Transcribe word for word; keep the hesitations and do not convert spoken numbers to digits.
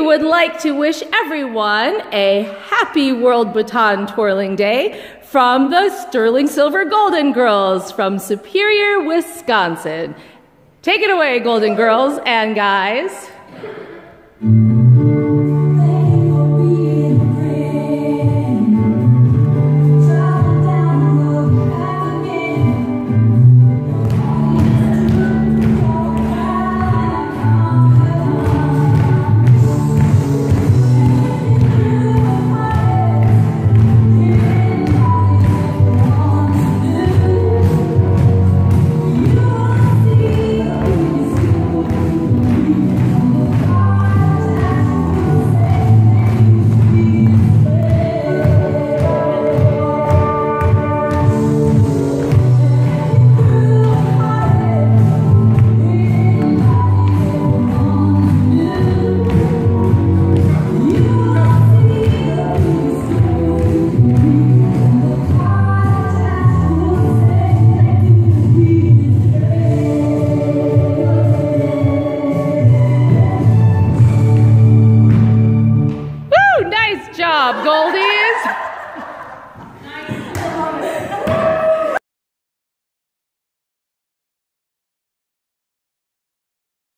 would like to wish everyone a happy World Baton Twirling Day from the Sterling Silver Golden Girls from Superior, Wisconsin. Take it away, Golden Girls and guys.